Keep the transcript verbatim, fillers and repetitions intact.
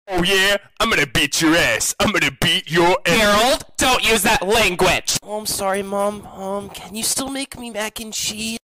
Oh yeah? I'm gonna beat your ass. I'm gonna beat your ass. Harold, don't use that language! Oh, I'm sorry, Mom. Um, can you still make me mac and cheese?